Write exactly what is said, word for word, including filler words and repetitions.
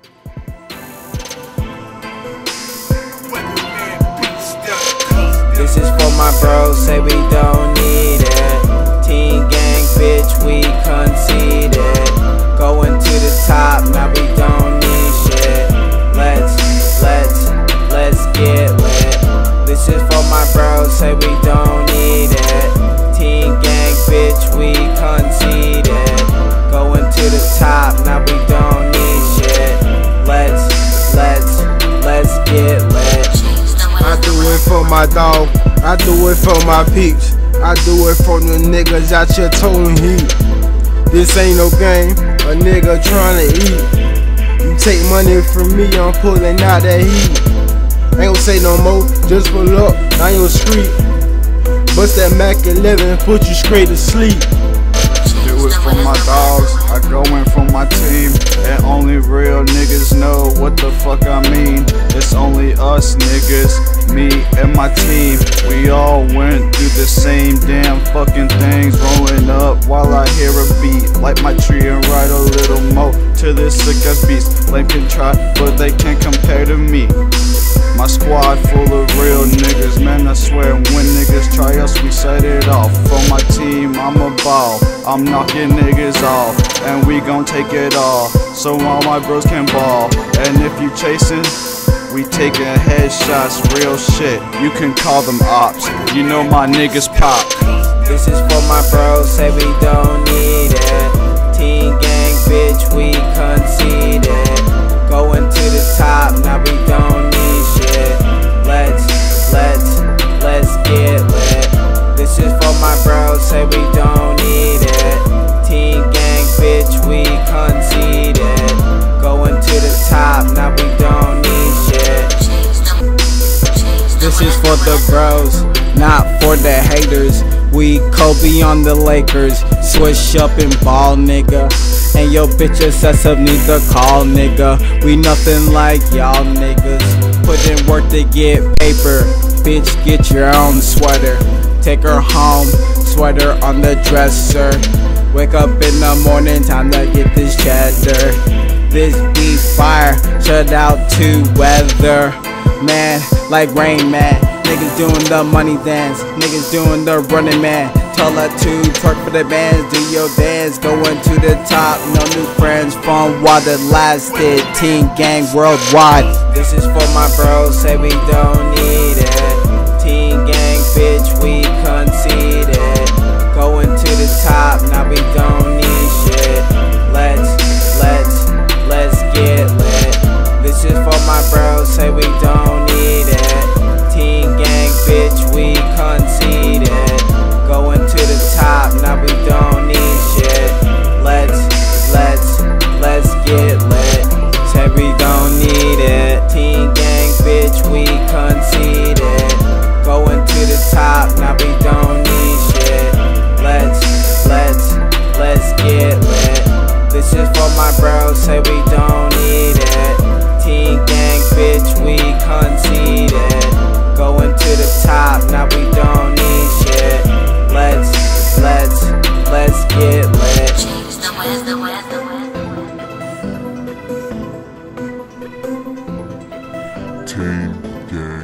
This is for my bros, say we don't need it. Team gang, bitch, we conceded. Going to the top, now we don't need shit. Let's, let's, let's get lit. This is for my bros, say we don't need it. Team gang, bitch, we conceded. Going to the top, now we don't need shit. Let's, let's, let's get lit. I do it for my dog, I do it for my peeps, I do it for the niggas out your tone heat. This ain't no game, a nigga tryna eat. You take money from me, I'm pulling out that heat. Ain't gon' say no more, just pull up, on your street. Bust that Mac eleven, put you straight to sleep. Do it for my dogs, I go in for my team. And only real niggas know what the fuck I mean. It's only us niggas, me and my team. We all went through the same damn fucking things. Rolling up while I hear a beat, light my tree and write a little more to this sick ass beast. Lame can try, but they can't compare to me. My squad full of real niggas, man, I swear when niggas try us, we set it off. For my team, I'm a ball, I'm knocking niggas off, and we gon' take it all, so all my bros can ball. And if you chasing, we taking headshots, real shit, you can call them ops, you know my niggas pop. This is for my bros, say we don't need it. Team gang, bitch, we conceded. Going to the top, now we don't need shit. Let's, let's, let's get lit. This is for my bros, say we don't need it. Team gang, bitch, we conceded. Going to the top, now we don't need shit. This is for the bros, not for the haters. We Kobe on the Lakers, switch up and ball, nigga. And your bitch excessive, need to call, nigga. We nothing like y'all niggas. Put in work to get paper, bitch, get your own sweater. Take her home, sweater on the dresser. Wake up in the morning, time to get this cheddar. This beat fire, shout out to weather. Man, like Rain Man. Niggas doing the money dance, niggas doing the running man. Tell her to twerk for the bands, do your dance. Going to the top, no new friends from while the lasted. Team gang worldwide. This is for my bros, say we don't need it. Team gang, bitch, we conceded. Going to the top, now we don't need shit. Let's, let's, let's get lit. This is for my bros, say we don't need it. Team gang, bitch, we conceded. Going to the top, now we don't need shit. Let's, let's, let's get lit. Say we don't need it. Team gang, bitch, we conceded. Going to the top, now we don't need shit. Let's, let's, let's get lit. This is for my bros, say we don't need it. Team gang, bitch, we conceded. Going to the top, now we don't need shit. Let's, let's, let's get lit. Team gang.